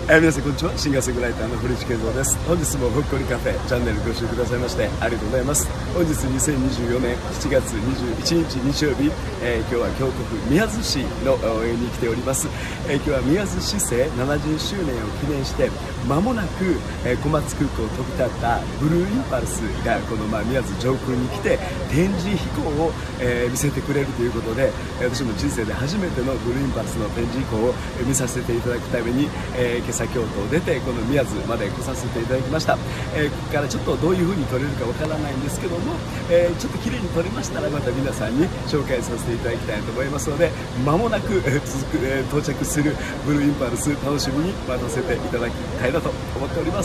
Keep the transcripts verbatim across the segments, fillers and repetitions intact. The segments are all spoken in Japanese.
えー、皆さんこんにちは。シンガーソングライターの堀内健三です。本日もほっこりカフェチャンネルご視聴くださいましてありがとうございます。本日にせんにじゅうよねんしちがつにじゅういちにち日曜日、えー、今日は京都府宮津市の応援に来ております。えー、今日は宮津市政ななじゅっしゅうねんを記念して間もなく、えー、小松空港を飛び立ったブルーインパルスがこの、まあ、宮津上空に来て展示飛行を、えー、見せてくれるということで、私も人生で初めてのブルーインパルスの展示飛行を見させていただくために、えー、今朝京都を出てこの宮津まで来させていただきました。えー、ここからちょっとどういう風に撮れるかわからないんですけども、えー、ちょっと綺麗に撮れましたらまた皆さんに紹介させていただきたいと思いますので、間もなく、えー、続く、えー、到着するブルーインパルス楽しみに待たせていただきたいなと思っております。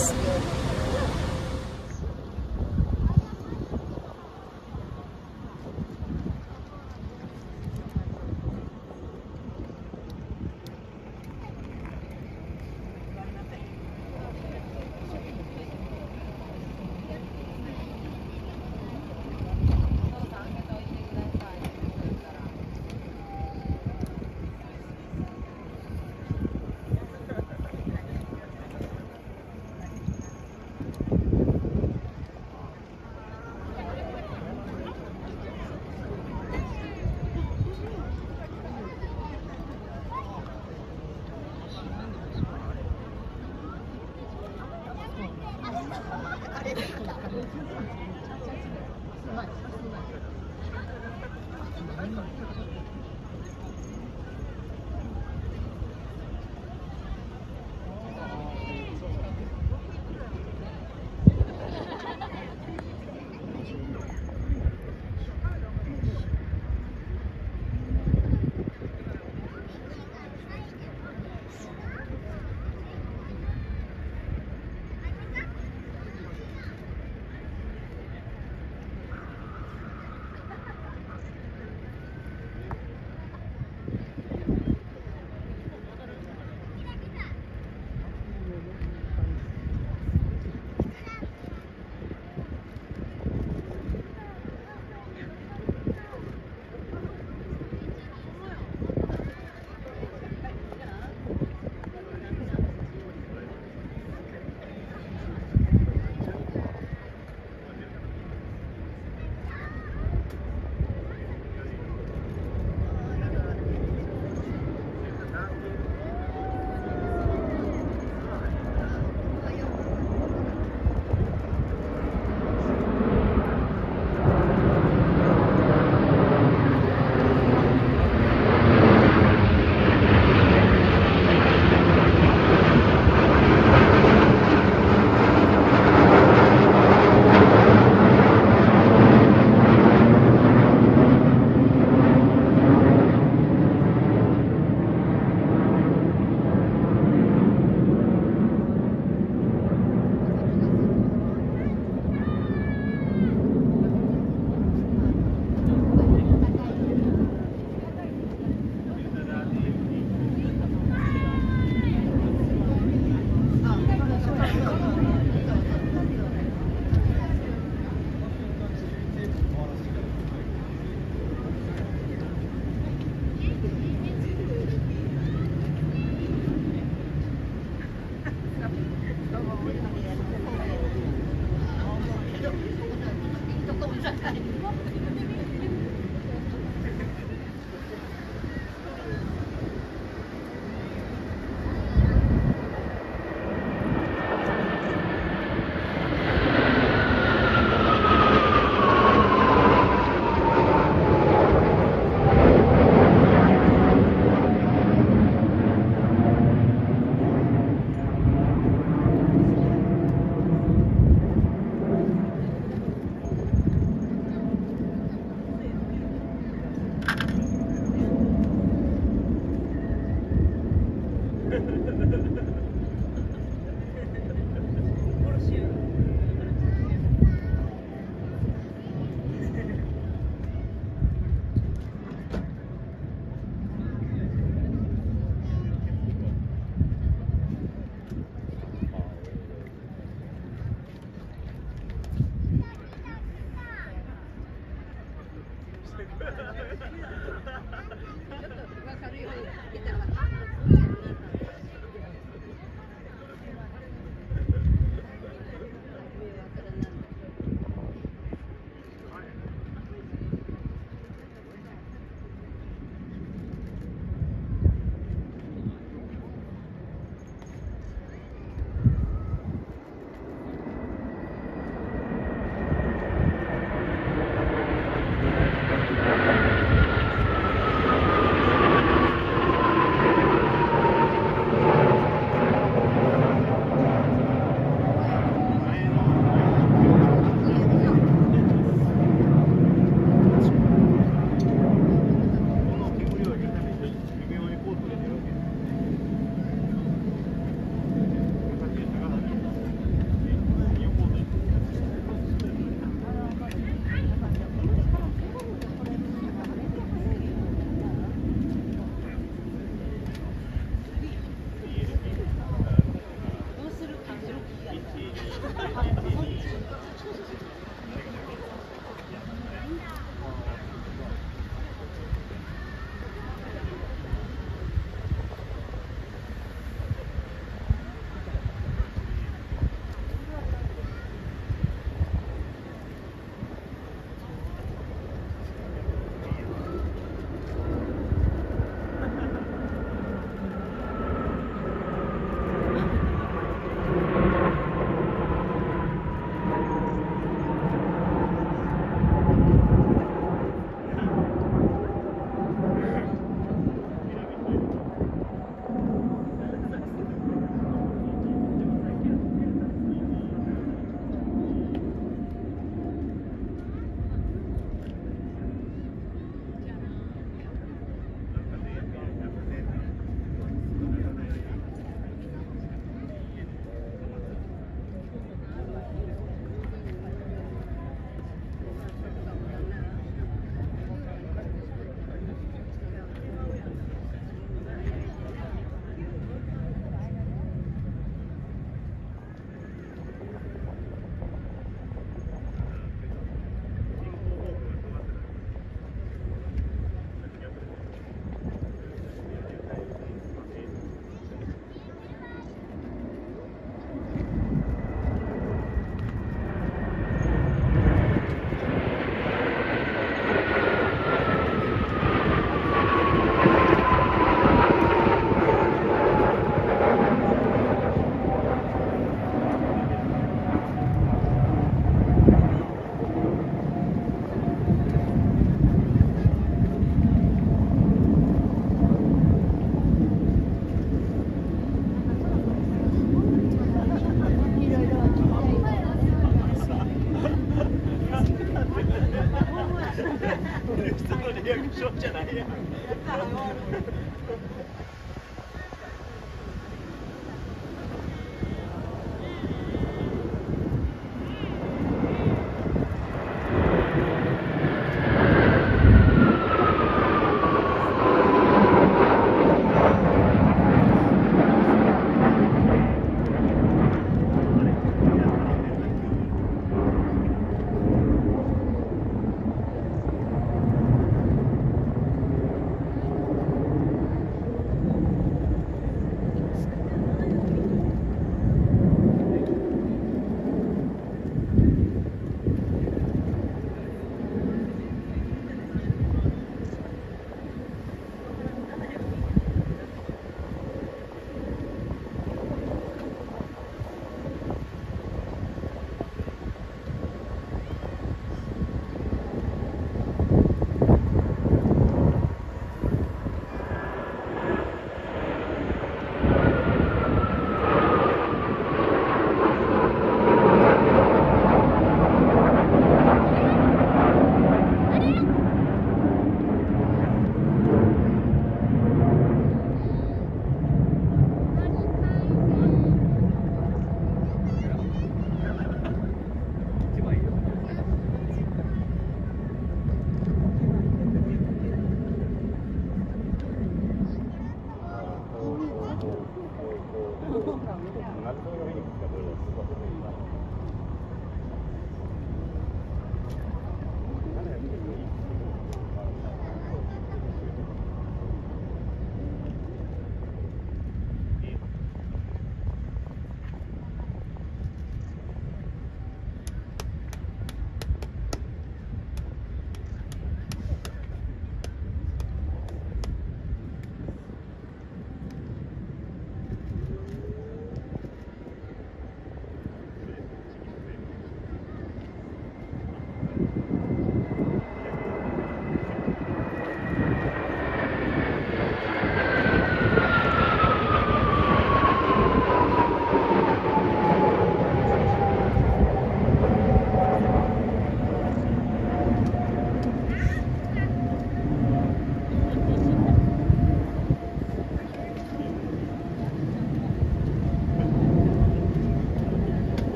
ちょっと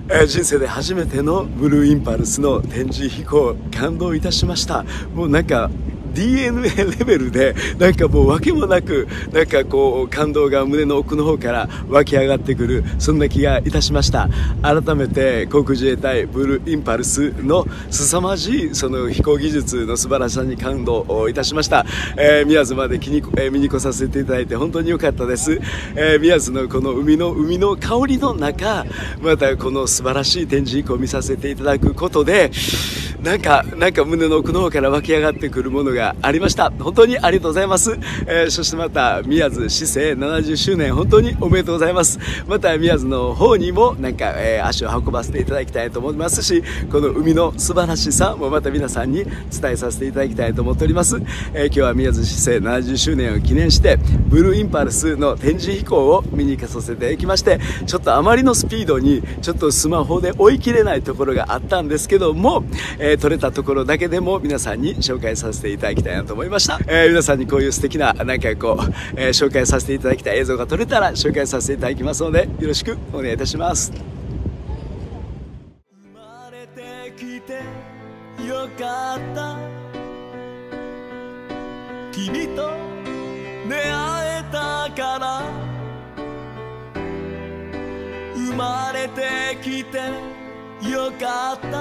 えー、人生で初めてのブルーインパルスの展示飛行、感動いたしました。もうなんかディーエヌエー レベルでなんかもう訳もなくなんかこう感動が胸の奥の方から湧き上がってくる、そんな気がいたしました。改めて航空自衛隊ブルーインパルスの凄まじいその飛行技術の素晴らしさに感動いたしました。えー、宮津まで気に、えー、見に来させていただいて本当に良かったです。えー、宮津のこの海の海の香りの中、またこの素晴らしい展示飛行を見させていただくことでなんかなんか胸の奥の方から湧き上がってくるものがありました。本当にありがとうございます。えー、そしてまた宮津市政ななじゅっしゅうねん本当におめでとうございます。また宮津の方にもなんか、えー、足を運ばせていただきたいと思いますし、この海の素晴らしさもまた皆さんに伝えさせていただきたいと思っております。えー、今日は宮津市政ななじゅっしゅうねんを記念してブルーインパルスの展示飛行を見に行かさせていただきまして、ちょっとあまりのスピードにちょっとスマホで追い切れないところがあったんですけども、えー、撮れたところだけでも皆さんに紹介させていただきたいなと思いました。えー、皆さんにこういう素敵ななんかこう、えー、紹介させていただきたい映像が撮れたら紹介させていただきますのでよろしくお願いいたします。生まれてきてよかった、君と出会えたから、生まれてきてよかった、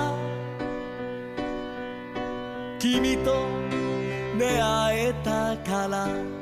君と出会えたから。